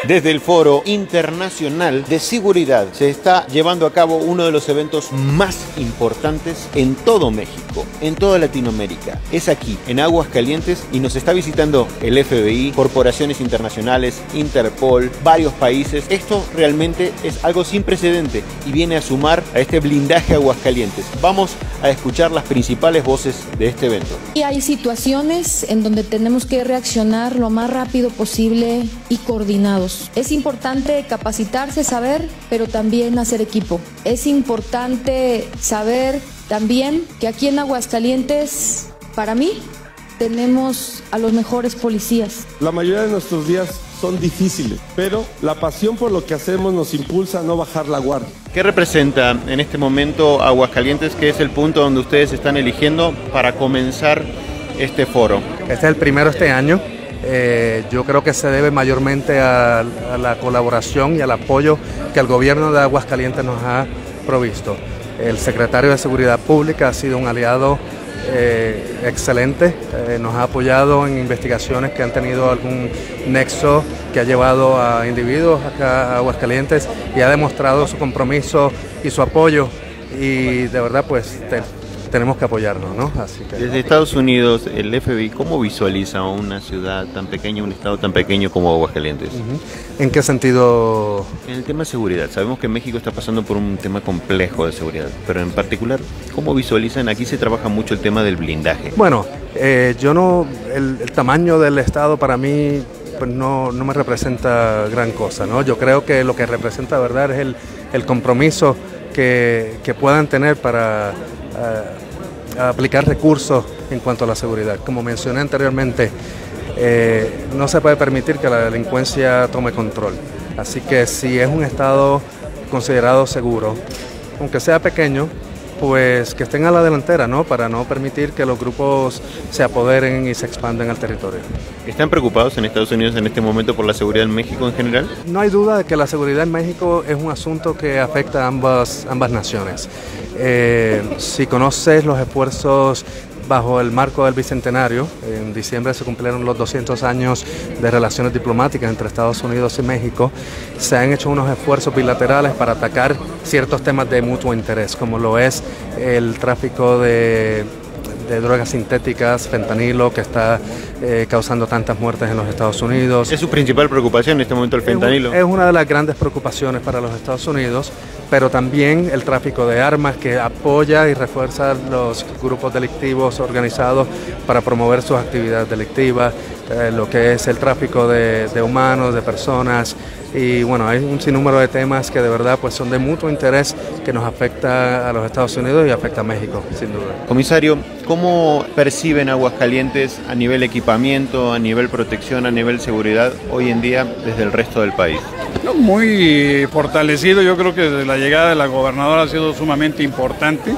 Desde el Foro Internacional de Seguridad se está llevando a cabo uno de los eventos más importantes en todo México, en toda Latinoamérica. Es aquí, en Aguascalientes, y nos está visitando el FBI, corporaciones internacionales, Interpol, varios países. Esto realmente es algo sin precedente y viene a sumar a este blindaje Aguascalientes. Vamos a escuchar las principales voces de este evento. Y hay situaciones en donde tenemos que reaccionar lo más rápido posible y coordinados. Es importante capacitarse, saber, pero también hacer equipo. Es importante saber también que aquí en Aguascalientes, para mí, tenemos a los mejores policías. La mayoría de nuestros días son difíciles, pero la pasión por lo que hacemos nos impulsa a no bajar la guardia. ¿Qué representa en este momento Aguascalientes, que es el punto donde ustedes están eligiendo para comenzar este foro? Este es el primero este año. Yo creo que se debe mayormente a la colaboración y al apoyo que el gobierno de Aguascalientes nos ha provisto. El secretario de Seguridad Pública ha sido un aliado excelente, nos ha apoyado en investigaciones que han tenido algún nexo que ha llevado a individuos acá a Aguascalientes y ha demostrado su compromiso y su apoyo, y de verdad pues tenemos que apoyarnos, ¿no? Así que... Desde Estados Unidos, el FBI, ¿cómo visualiza una ciudad tan pequeña, un estado tan pequeño como Aguascalientes? ¿En qué sentido? En el tema de seguridad. Sabemos que México está pasando por un tema complejo de seguridad, pero en particular, ¿cómo visualizan? Aquí se trabaja mucho el tema del blindaje. Bueno, el tamaño del estado para mí pues no me representa gran cosa, ¿no? Yo creo que lo que representa, ¿verdad?, es el compromiso que puedan tener para aplicar recursos en cuanto a la seguridad. Como mencioné anteriormente, no se puede permitir que la delincuencia tome control. Así que si es un estado considerado seguro, aunque sea pequeño, pues que estén a la delantera, ¿no? Para no permitir que los grupos se apoderen y se expanden al territorio. ¿Están preocupados en Estados Unidos en este momento por la seguridad en México en general? No hay duda de que la seguridad en México es un asunto que afecta a ambas naciones. Si conoces los esfuerzos bajo el marco del Bicentenario, en diciembre se cumplieron los 200 años de relaciones diplomáticas entre Estados Unidos y México. Se han hecho unos esfuerzos bilaterales para atacar ciertos temas de mutuo interés, como lo es el tráfico de drogas sintéticas, fentanilo, que está causando tantas muertes en los Estados Unidos. ¿Es su principal preocupación en este momento el fentanilo? Es una de las grandes preocupaciones para los Estados Unidos, pero también el tráfico de armas, que apoya y refuerza los grupos delictivos organizados para promover sus actividades delictivas, lo que es el tráfico de humanos, de personas, y bueno, hay un sinnúmero de temas que de verdad pues son de mutuo interés, que nos afecta a los Estados Unidos y afecta a México, sin duda. Comisario, ¿cómo perciben Aguascalientes a nivel equipamiento, a nivel protección, a nivel seguridad hoy en día desde el resto del país? Muy fortalecido. Yo creo que desde la llegada de la gobernadora ha sido sumamente importante.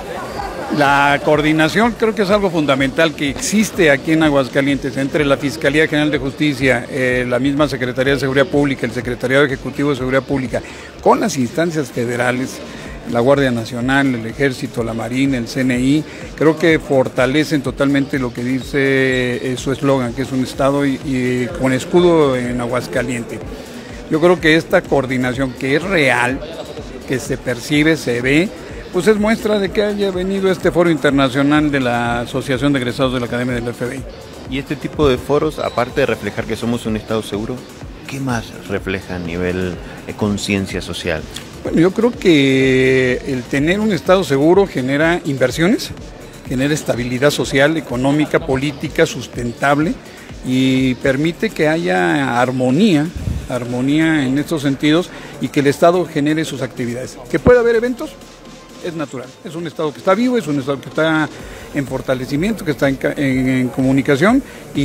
La coordinación creo que es algo fundamental que existe aquí en Aguascalientes entre la Fiscalía General de Justicia, la misma Secretaría de Seguridad Pública, el Secretariado Ejecutivo de Seguridad Pública, con las instancias federales, la Guardia Nacional, el Ejército, la Marina, el CNI. Creo que fortalecen totalmente lo que dice su eslogan, que es un estado y con escudo en Aguascalientes. Yo creo que esta coordinación, que es real, que se percibe, se ve, pues es muestra de que haya venido este foro internacional de la Asociación de Egresados de la Academia del FBI. Y este tipo de foros, aparte de reflejar que somos un estado seguro, ¿qué más refleja a nivel de conciencia social? Bueno, yo creo que el tener un estado seguro genera inversiones, genera estabilidad social, económica, política, sustentable, y permite que haya armonía en estos sentidos, y que el Estado genere sus actividades. ¿Que puede haber eventos? Es natural. Es un Estado que está vivo, es un Estado que está en fortalecimiento, que está en comunicación,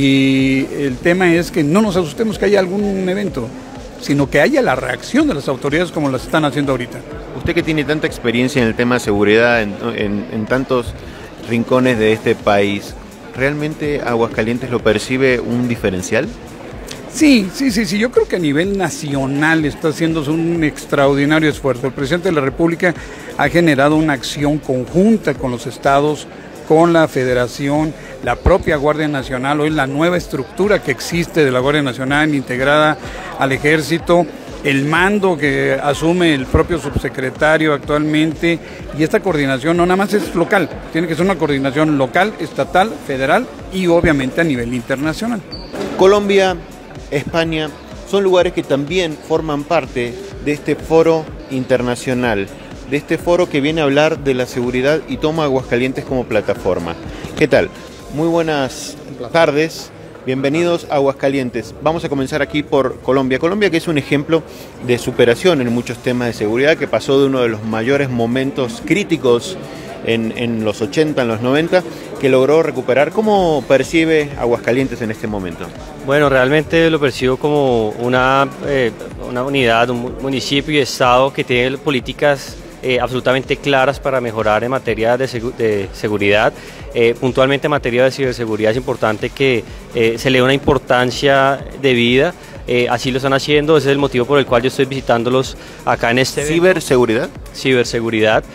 y el tema es que no nos asustemos que haya algún evento, sino que haya la reacción de las autoridades como las están haciendo ahorita. Usted, que tiene tanta experiencia en el tema de seguridad en tantos rincones de este país, ¿realmente Aguascalientes lo percibe un diferencial? Sí, yo creo que a nivel nacional está haciéndose un extraordinario esfuerzo. El presidente de la República ha generado una acción conjunta con los estados, con la Federación, la propia Guardia Nacional, hoy la nueva estructura que existe de la Guardia Nacional integrada al Ejército, el mando que asume el propio subsecretario actualmente, y esta coordinación no nada más es local, tiene que ser una coordinación local, estatal, federal y obviamente a nivel internacional. Colombia, España, son lugares que también forman parte de este foro internacional, de este foro que viene a hablar de la seguridad y toma Aguascalientes como plataforma. ¿Qué tal? Muy buenas tardes. Bienvenidos a Aguascalientes. Vamos a comenzar aquí por Colombia. Colombia, que es un ejemplo de superación en muchos temas de seguridad, que pasó de uno de los mayores momentos críticos en los 80, en los 90, que logró recuperar. ¿Cómo percibe Aguascalientes en este momento? Bueno, realmente lo percibo como una unidad, un municipio y estado que tiene políticas absolutamente claras para mejorar en materia de seguridad. Puntualmente en materia de ciberseguridad es importante que se le dé una importancia debida. Así lo están haciendo, ese es el motivo por el cual yo estoy visitándolos acá en este evento. ¿Ciberseguridad? Ciberseguridad.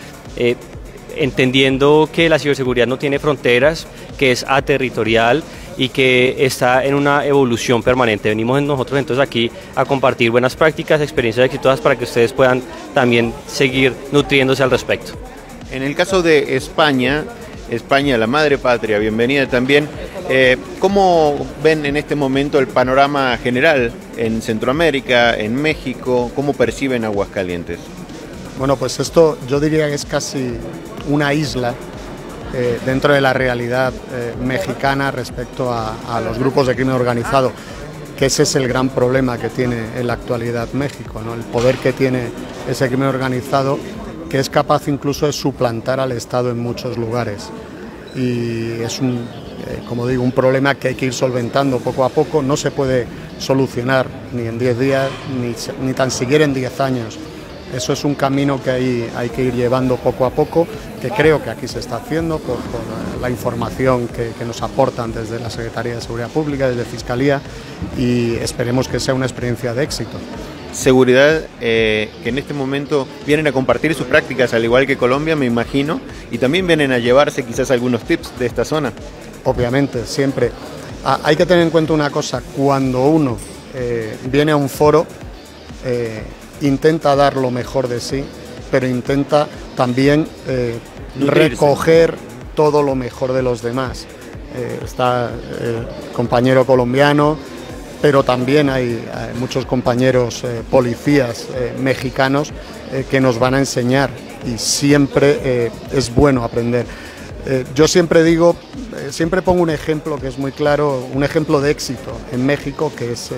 Entendiendo que la ciberseguridad no tiene fronteras, que es aterritorial y que está en una evolución permanente. Venimos nosotros entonces aquí a compartir buenas prácticas, experiencias exitosas para que ustedes puedan también seguir nutriéndose al respecto. En el caso de España, la madre patria, bienvenida también. ¿Cómo ven en este momento el panorama general en Centroamérica, en México? ¿Cómo perciben Aguascalientes? Bueno, pues esto yo diría que es casi una isla dentro de la realidad mexicana respecto a los grupos de crimen organizado, que ese es el gran problema que tiene en la actualidad México, ¿no? El poder que tiene ese crimen organizado, que es capaz incluso de suplantar al Estado en muchos lugares. Y es como digo, un problema que hay que ir solventando poco a poco. No se puede solucionar ni en 10 días, ni tan siquiera en 10 años. Eso es un camino que hay que ir llevando poco a poco, que creo que aquí se está haciendo por la información que nos aportan desde la Secretaría de Seguridad Pública, desde Fiscalía, y esperemos que sea una experiencia de éxito. Seguridad que en este momento vienen a compartir sus prácticas, al igual que Colombia, me imagino, y también vienen a llevarse quizás algunos tips de esta zona. Obviamente, siempre. Hay que tener en cuenta una cosa: cuando uno viene a un foro, intenta dar lo mejor de sí, pero intenta también recoger todo lo mejor de los demás. Está el compañero colombiano, pero también hay muchos compañeros policías mexicanos que nos van a enseñar, y siempre es bueno aprender. Yo siempre digo, siempre pongo un ejemplo que es muy claro, un ejemplo de éxito en México, que es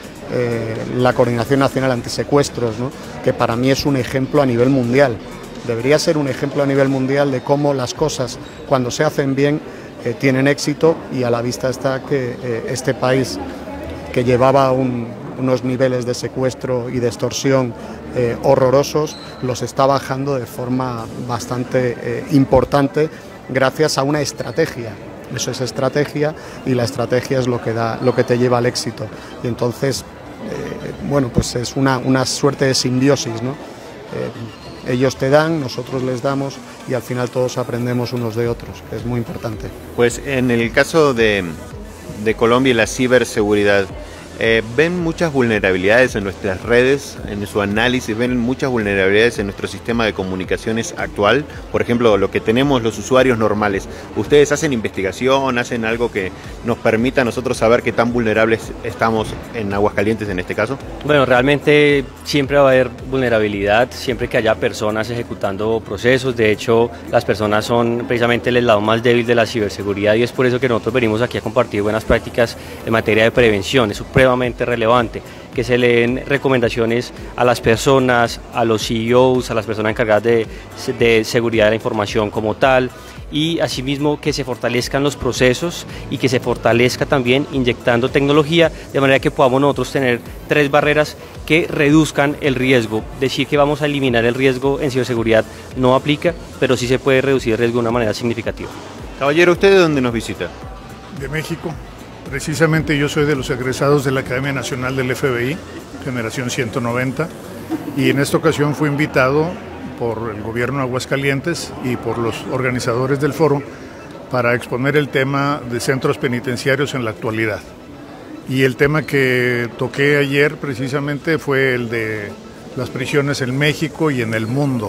la Coordinación Nacional Antisecuestros, ¿no? Que para mí es un ejemplo a nivel mundial. Debería ser un ejemplo a nivel mundial de cómo las cosas, cuando se hacen bien, tienen éxito, y a la vista está que este país, que llevaba unos niveles de secuestro y de extorsión horrorosos, los está bajando de forma bastante importante gracias a una estrategia. Eso es estrategia, y la estrategia es lo que te lleva al éxito. Y entonces, bueno, pues es una suerte de simbiosis, ¿no? Ellos te dan, nosotros les damos, y al final todos aprendemos unos de otros, que es muy importante. Pues en el caso de Colombia y la ciberseguridad, ven muchas vulnerabilidades en nuestras redes, en su análisis, ven muchas vulnerabilidades en nuestro sistema de comunicaciones actual. Por ejemplo, lo que tenemos los usuarios normales. ¿Ustedes hacen investigación, hacen algo que nos permita a nosotros saber qué tan vulnerables estamos en Aguascalientes en este caso? Bueno, realmente siempre va a haber vulnerabilidad, siempre que haya personas ejecutando procesos. De hecho, las personas son precisamente el lado más débil de la ciberseguridad, y es por eso que nosotros venimos aquí a compartir buenas prácticas en materia de prevención. Es supremamente relevante que se le den recomendaciones a las personas, a los CEOs, a las personas encargadas de seguridad de la información como tal, y asimismo que se fortalezcan los procesos y que se fortalezca también inyectando tecnología, de manera que podamos nosotros tener 3 barreras que reduzcan el riesgo. Decir que vamos a eliminar el riesgo en ciberseguridad no aplica, pero sí se puede reducir el riesgo de una manera significativa. Caballero, ¿usted de dónde nos visita? De México. Precisamente yo soy de los egresados de la Academia Nacional del FBI, generación 190, y en esta ocasión fui invitado por el gobierno de Aguascalientes y por los organizadores del foro para exponer el tema de centros penitenciarios en la actualidad. Y el tema que toqué ayer precisamente fue el de las prisiones en México y en el mundo.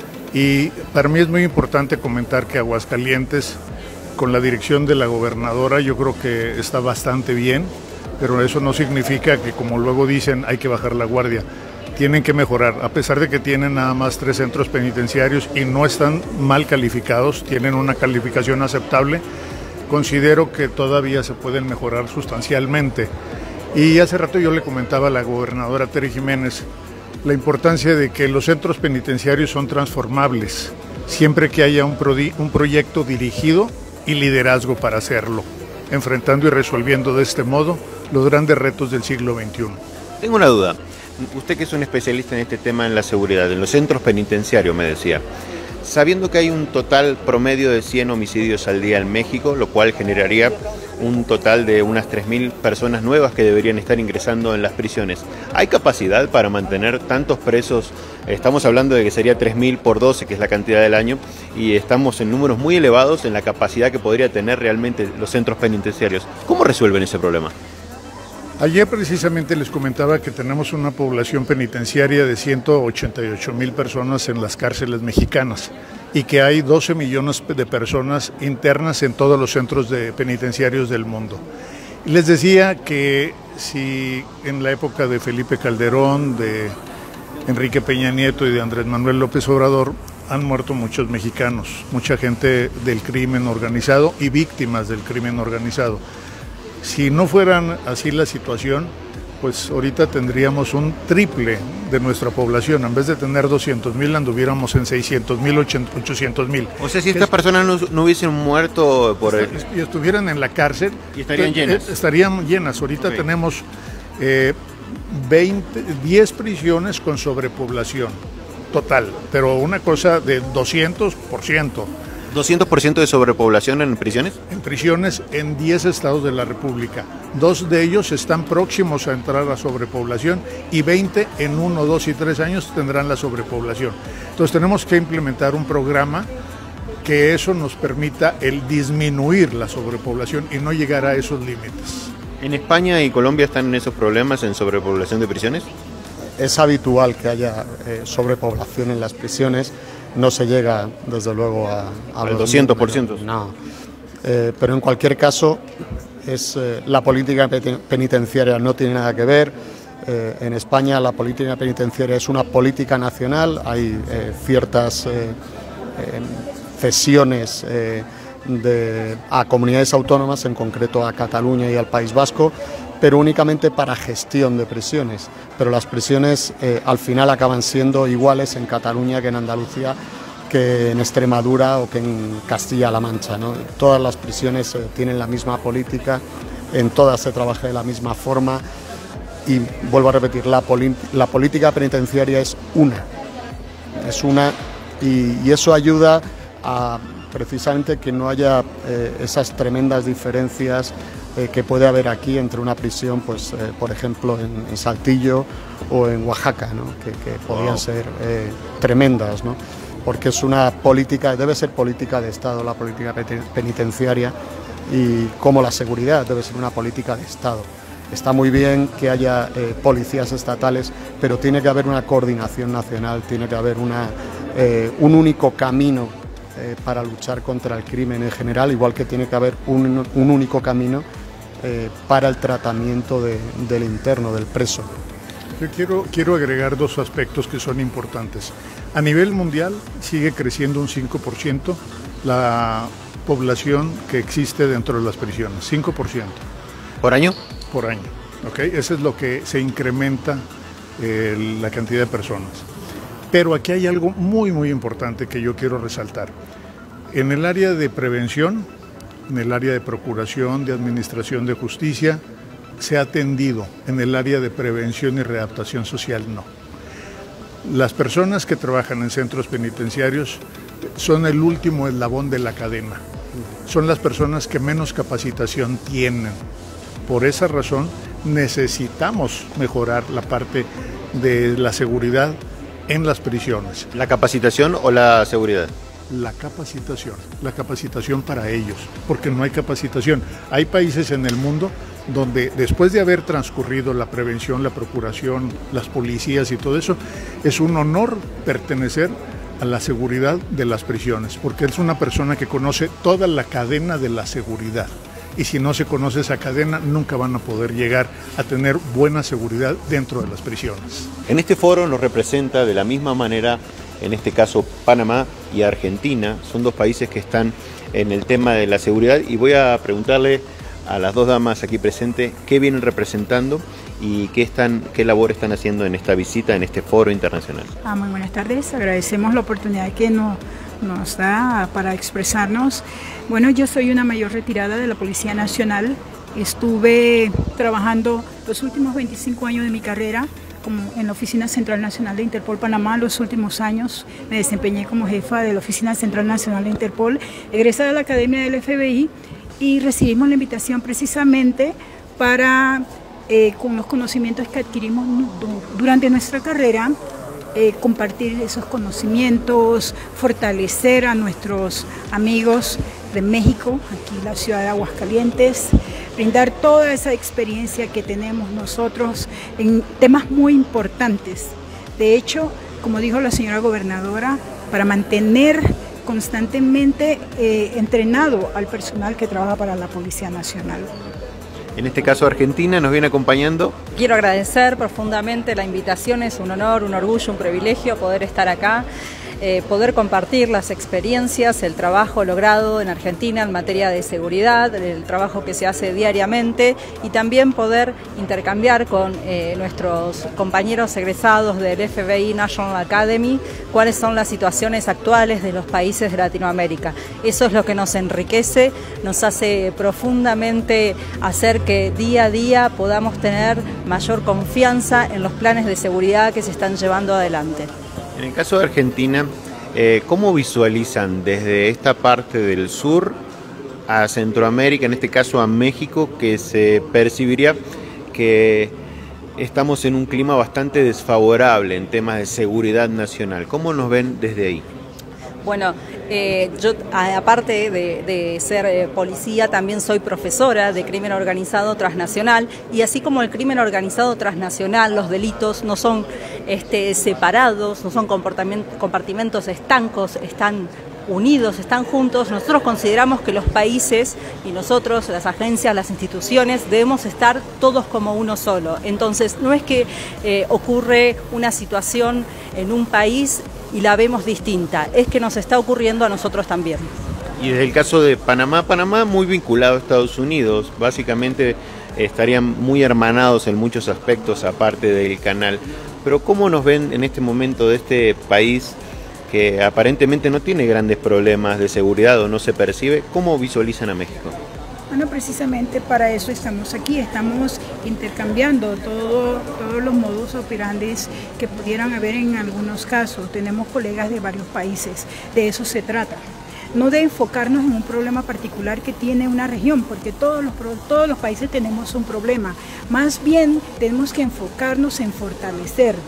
Y para mí es muy importante comentar que Aguascalientes, con la dirección de la gobernadora, yo creo que está bastante bien, pero eso no significa que, como luego dicen, hay que bajar la guardia. Tienen que mejorar, a pesar de que tienen nada más 3 centros penitenciarios y no están mal calificados, tienen una calificación aceptable, considero que todavía se pueden mejorar sustancialmente. Y hace rato yo le comentaba a la gobernadora Tere Jiménez la importancia de que los centros penitenciarios son transformables, siempre que haya un proyecto dirigido y liderazgo para hacerlo, enfrentando y resolviendo de este modo los grandes retos del siglo XXI. Tengo una duda. Usted, que es un especialista en este tema, en la seguridad, en los centros penitenciarios, me decía, sabiendo que hay un total promedio de 100 homicidios al día en México, lo cual generaría un total de unas 3.000 personas nuevas que deberían estar ingresando en las prisiones, ¿hay capacidad para mantener tantos presos? Estamos hablando de que sería 3.000 por 12, que es la cantidad del año, y estamos en números muy elevados en la capacidad que podría tener realmente los centros penitenciarios. ¿Cómo resuelven ese problema? Ayer precisamente les comentaba que tenemos una población penitenciaria de 188,000 personas en las cárceles mexicanas y que hay 12 millones de personas internas en todos los centros penitenciarios del mundo. Y les decía que si en la época de Felipe Calderón, de Enrique Peña Nieto y de Andrés Manuel López Obrador han muerto muchos mexicanos, mucha gente del crimen organizado y víctimas del crimen organizado. Si no fueran así la situación, pues ahorita tendríamos un triple de nuestra población. En vez de tener 200,000, anduviéramos en 600,000, 800,000. O sea, si estas personas no hubiesen muerto y estuvieran en la cárcel, y estarían llenas. Estarían llenas. Ahorita tenemos 10 prisiones con sobrepoblación total, pero una cosa de 200%. ¿200% de sobrepoblación en prisiones? En prisiones en 10 estados de la República. 2 de ellos están próximos a entrar a sobrepoblación y 20 en 1, 2 y 3 años tendrán la sobrepoblación. Entonces tenemos que implementar un programa que eso nos permita el disminuir la sobrepoblación y no llegar a esos límites. ¿En España y Colombia están en esos problemas en sobrepoblación de prisiones? Es habitual que haya sobrepoblación en las prisiones. No se llega, desde luego, al 200%. No, pero en cualquier caso, la política penitenciaria no tiene nada que ver. En España la política penitenciaria es una política nacional, hay ciertas cesiones a comunidades autónomas, en concreto a Cataluña y al País Vasco, pero únicamente para gestión de prisiones. Pero las prisiones al final acaban siendo iguales en Cataluña que en Andalucía, que en Extremadura o que en Castilla-La Mancha, ¿no? Todas las prisiones tienen la misma política, en todas se trabaja de la misma forma y vuelvo a repetir, la política penitenciaria es una y eso ayuda a precisamente que no haya esas tremendas diferencias que puede haber aquí entre una prisión, pues por ejemplo en Saltillo o en Oaxaca, ¿no? que podrían ser tremendas, ¿no? Porque es una política, debe ser política de Estado la política penitenciaria, y como la seguridad debe ser una política de Estado. Está muy bien que haya policías estatales, pero tiene que haber una coordinación nacional, tiene que haber un único camino para luchar contra el crimen en general, igual que tiene que haber un único camino para el tratamiento del interno, del preso. Yo quiero agregar 2 aspectos que son importantes. A nivel mundial sigue creciendo un 5% la población que existe dentro de las prisiones, 5%. ¿Por año? Por año, ¿ok? Eso es lo que se incrementa la cantidad de personas. Pero aquí hay algo muy, muy importante que yo quiero resaltar. En el área de prevención, en el área de procuración, de administración de justicia, se ha atendido. En el área de prevención y readaptación social, no. Las personas que trabajan en centros penitenciarios son el último eslabón de la cadena. Son las personas que menos capacitación tienen. Por esa razón necesitamos mejorar la parte de la seguridad en las prisiones. ¿La capacitación o la seguridad? la capacitación para ellos, porque no hay capacitación. Hay países en el mundo donde después de haber transcurrido la prevención, la procuración, las policías y todo eso, es un honor pertenecer a la seguridad de las prisiones, porque es una persona que conoce toda la cadena de la seguridad. Y si no se conoce esa cadena, nunca van a poder llegar a tener buena seguridad dentro de las prisiones. En este foro nos representa de la misma manera, en este caso Panamá y Argentina, son dos países que están en el tema de la seguridad, y voy a preguntarle a las dos damas aquí presentes qué vienen representando y qué labor están haciendo en esta visita, en este foro internacional. Muy buenas tardes, agradecemos la oportunidad que nos da para expresarnos. Bueno, yo soy una mayor retirada de la Policía Nacional. Estuve trabajando los últimos 25 años de mi carrera como en la Oficina Central Nacional de Interpol Panamá. Los últimos años me desempeñé como jefa de la Oficina Central Nacional de Interpol, egresada de la Academia del FBI, y recibimos la invitación precisamente para, con los conocimientos que adquirimos durante nuestra carrera, compartir esos conocimientos, fortalecer a nuestros amigos de México, aquí en la ciudad de Aguascalientes, brindar toda esa experiencia que tenemos nosotros en temas muy importantes. De hecho, como dijo la señora gobernadora, para mantener constantemente entrenado al personal que trabaja para la Policía Nacional. En este caso Argentina nos viene acompañando. Quiero agradecer profundamente la invitación, es un honor, un orgullo, un privilegio poder estar acá, poder compartir las experiencias, el trabajo logrado en Argentina en materia de seguridad, el trabajo que se hace diariamente, y también poder intercambiar con nuestros compañeros egresados del FBI National Academy cuáles son las situaciones actuales de los países de Latinoamérica. Eso es lo que nos enriquece, nos hace profundamente hacer que día a día podamos tener mayor confianza en los planes de seguridad que se están llevando adelante. En el caso de Argentina, ¿cómo visualizan desde esta parte del sur a Centroamérica, en este caso a México, que se percibiría que estamos en un clima bastante desfavorable en temas de seguridad nacional? ¿Cómo nos ven desde ahí? Bueno, yo aparte de ser policía, también soy profesora de crimen organizado transnacional, y así como el crimen organizado transnacional, los delitos no son separados, no son compartimentos estancos, están unidos, están juntos. Nosotros consideramos que los países y nosotros, las agencias, las instituciones, debemos estar todos como uno solo. Entonces, no es que ocurre una situación en un país y la vemos distinta, es que nos está ocurriendo a nosotros también. Y desde el caso de Panamá muy vinculado a Estados Unidos, básicamente estarían muy hermanados en muchos aspectos aparte del canal. Pero ¿cómo nos ven en este momento de este país que aparentemente no tiene grandes problemas de seguridad o no se percibe? ¿Cómo visualizan a México? Bueno, precisamente para eso estamos aquí, estamos intercambiando todos los modus operandi que pudieran haber en algunos casos. Tenemos colegas de varios países, de eso se trata. No de enfocarnos en un problema particular que tiene una región, porque todos los países tenemos un problema. Más bien tenemos que enfocarnos en fortalecer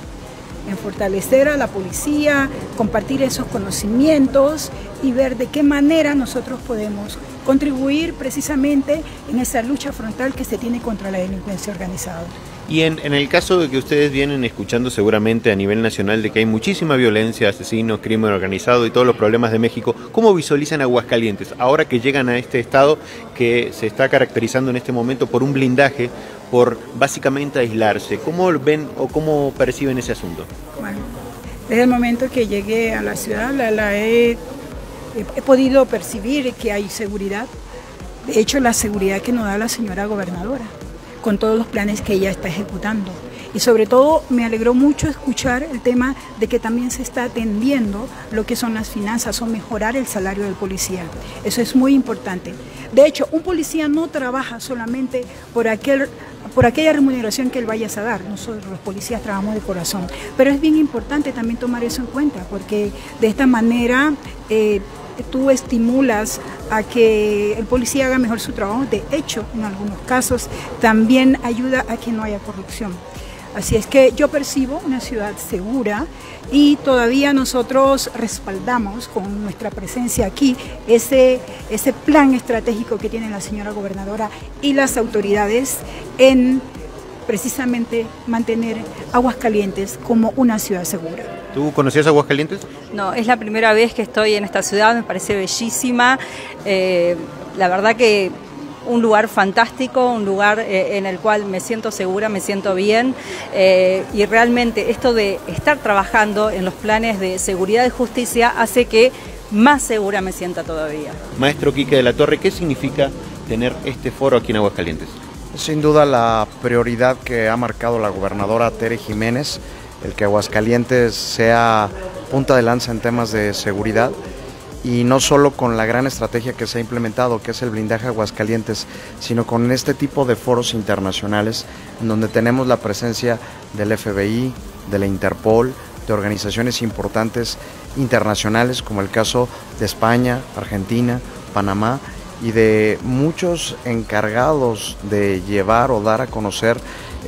a la policía, compartir esos conocimientos y ver de qué manera nosotros podemos contribuir precisamente en esa lucha frontal que se tiene contra la delincuencia organizada. Y en el caso de que ustedes vienen escuchando seguramente a nivel nacional de que hay muchísima violencia, asesinos, crimen organizado y todos los problemas de México, ¿cómo visualizan Aguascalientes ahora que llegan a este estado que se está caracterizando en este momento por un blindaje, por básicamente aislarse? ¿Cómo ven o cómo perciben ese asunto? Bueno, desde el momento que llegué a la ciudad he podido percibir que hay seguridad. De hecho, la seguridad que nos da la señora gobernadora, con todos los planes que ella está ejecutando. Y sobre todo me alegró mucho escuchar el tema de que también se está atendiendo lo que son las finanzas o mejorar el salario del policía. Eso es muy importante. De hecho, un policía no trabaja solamente por aquella remuneración que él vaya a dar. Nosotros los policías trabajamos de corazón. Pero es bien importante también tomar eso en cuenta, porque de esta manera tú estimulas a que el policía haga mejor su trabajo. De hecho, en algunos casos también ayuda a que no haya corrupción. Así es que yo percibo una ciudad segura y todavía nosotros respaldamos con nuestra presencia aquí ese plan estratégico que tiene la señora gobernadora y las autoridades en precisamente mantener Aguascalientes como una ciudad segura. ¿Tú conocías Aguascalientes? No, es la primera vez que estoy en esta ciudad, me parece bellísima, la verdad que un lugar fantástico, un lugar en el cual me siento segura, me siento bien y realmente esto de estar trabajando en los planes de seguridad y justicia hace que más segura me sienta todavía. Maestro Quique de la Torre, ¿qué significa tener este foro aquí en Aguascalientes? Sin duda la prioridad que ha marcado la gobernadora Tere Jiménez, el que Aguascalientes sea punta de lanza en temas de seguridad, y no solo con la gran estrategia que se ha implementado, que es el blindaje a Aguascalientes, sino con este tipo de foros internacionales, en donde tenemos la presencia del FBI, de la Interpol, de organizaciones importantes internacionales, como el caso de España, Argentina, Panamá, y de muchos encargados de llevar o dar a conocer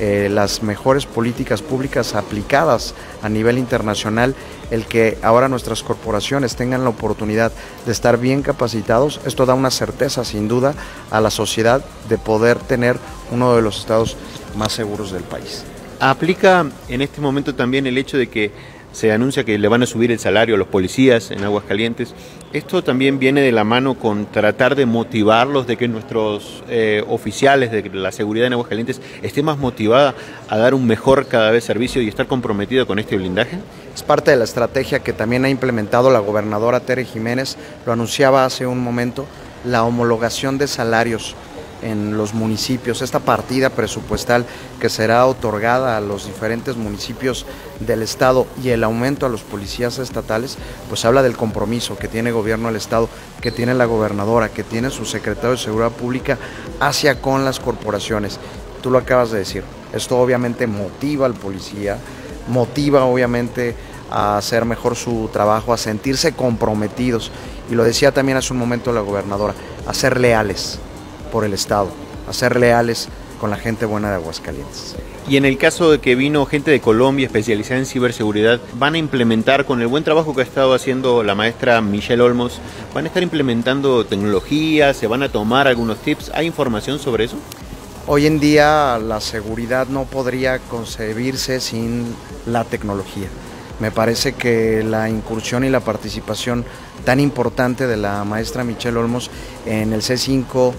las mejores políticas públicas aplicadas a nivel internacional. El que ahora nuestras corporaciones tengan la oportunidad de estar bien capacitados, esto da una certeza sin duda a la sociedad de poder tener uno de los estados más seguros del país. ¿Aplica en este momento también el hecho de que se anuncia que le van a subir el salario a los policías en Aguascalientes? Esto también viene de la mano con tratar de motivarlos, de que nuestros oficiales de la seguridad en Aguascalientes esté más motivada a dar un mejor cada vez servicio y estar comprometido con este blindaje. Es parte de la estrategia que también ha implementado la gobernadora Tere Jiménez, lo anunciaba hace un momento, la homologación de salarios en los municipios, esta partida presupuestal que será otorgada a los diferentes municipios del estado y el aumento a los policías estatales, pues habla del compromiso que tiene el gobierno del estado, que tiene la gobernadora, que tiene su secretario de Seguridad Pública hacia con las corporaciones. Tú lo acabas de decir, esto obviamente motiva al policía, motiva obviamente a hacer mejor su trabajo, a sentirse comprometidos, y lo decía también hace un momento la gobernadora, a ser leales por el Estado, a ser leales con la gente buena de Aguascalientes. Y en el caso de que vino gente de Colombia especializada en ciberseguridad, ¿van a implementar, con el buen trabajo que ha estado haciendo la maestra Michelle Olmos, van a estar implementando tecnología, se van a tomar algunos tips? ¿Hay información sobre eso? Hoy en día la seguridad no podría concebirse sin la tecnología. Me parece que la incursión y la participación tan importante de la maestra Michelle Olmos en el C5,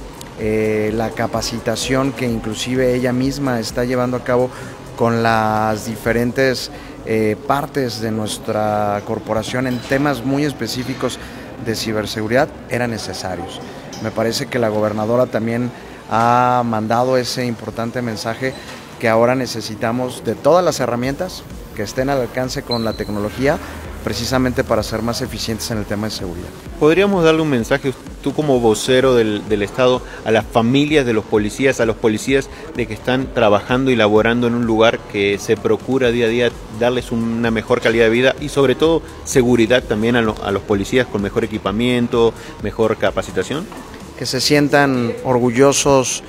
la capacitación que inclusive ella misma está llevando a cabo con las diferentes partes de nuestra corporación en temas muy específicos de ciberseguridad eran necesarios. Me parece que la gobernadora también ha mandado ese importante mensaje que ahora necesitamos de todas las herramientas que estén al alcance con la tecnología, precisamente para ser más eficientes en el tema de seguridad. ¿Podríamos darle un mensaje, tú como vocero del Estado, a las familias de los policías, a los policías de que están trabajando y laborando en un lugar que se procura día a día darles una mejor calidad de vida y sobre todo seguridad también a los policías con mejor equipamiento, mejor capacitación? Que se sientan orgullosos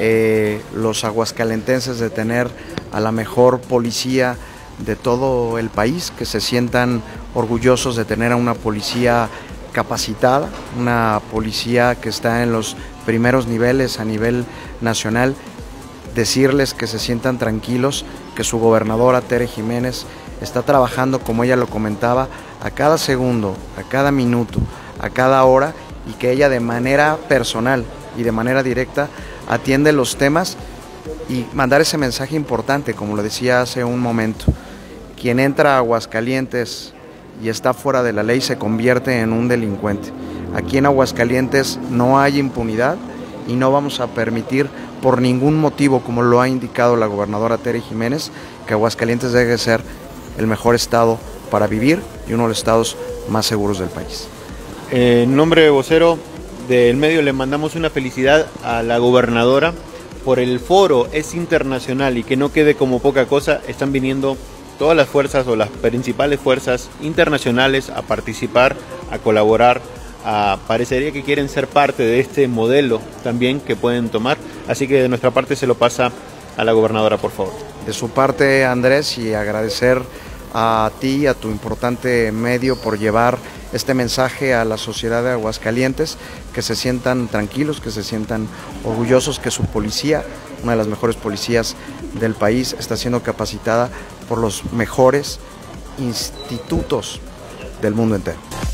los aguascalentenses de tener a la mejor policía de todo el país, que se sientan orgullosos de tener a una policía capacitada, una policía que está en los primeros niveles a nivel nacional, decirles que se sientan tranquilos, que su gobernadora Tere Jiménez está trabajando, como ella lo comentaba, a cada segundo, a cada minuto, a cada hora, y que ella de manera personal y de manera directa atiende los temas y mandar ese mensaje importante, como lo decía hace un momento. Quien entra a Aguascalientes y está fuera de la ley se convierte en un delincuente. Aquí en Aguascalientes no hay impunidad y no vamos a permitir por ningún motivo, como lo ha indicado la gobernadora Tere Jiménez, que Aguascalientes deje de ser el mejor estado para vivir y uno de los estados más seguros del país. En nombre de vocero del medio le mandamos una felicidad a la gobernadora por el foro, es internacional y que no quede como poca cosa, están viniendo todas las fuerzas o las principales fuerzas internacionales a participar, a colaborar, parecería que quieren ser parte de este modelo también que pueden tomar, así que de nuestra parte se lo pasa a la gobernadora, por favor. de su parte, Andrés, y agradecer a ti, a tu importante medio, por llevar este mensaje a la sociedad de Aguascalientes, que se sientan tranquilos, que se sientan orgullosos, que su policía, una de las mejores policías del país, está siendo capacitada por los mejores institutos del mundo entero.